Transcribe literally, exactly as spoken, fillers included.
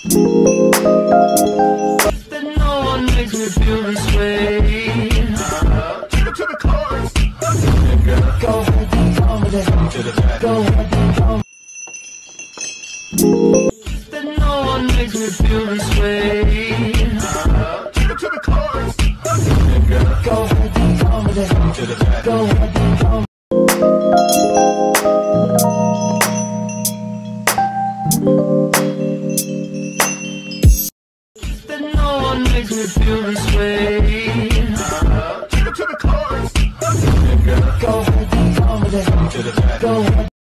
That no one makes me feel this way. Take it to the chorus. Go ahead and come with it. Go ahead and come. That no one makes me feel this way. Take it to the chorus. Go ahead and come with it. Go ahead and come. That no one makes me feel this way. Take it to the chorus. Go ahead and come with it. Go ahead.